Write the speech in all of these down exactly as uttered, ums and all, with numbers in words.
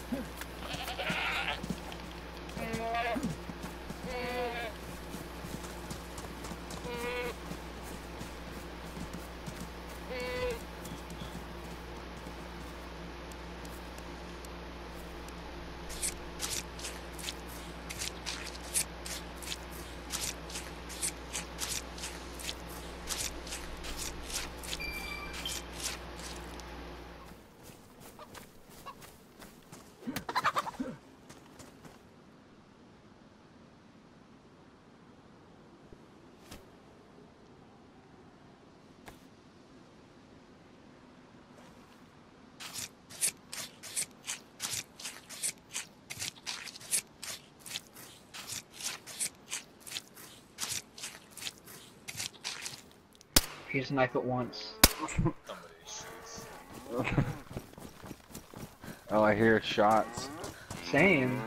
He just knife it once. Somebody shoots. Oh, I hear shots. Same.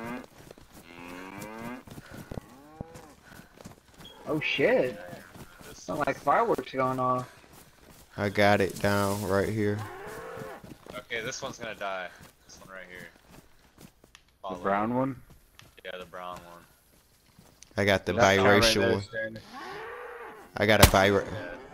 Oh shit. Sound like fireworks going off. I got it down right here. Okay, this one's gonna die. This one right here. The Follow. brown one? Yeah, the brown one. I got the That guy right biracial there one. standing. I got a biracial. Yeah.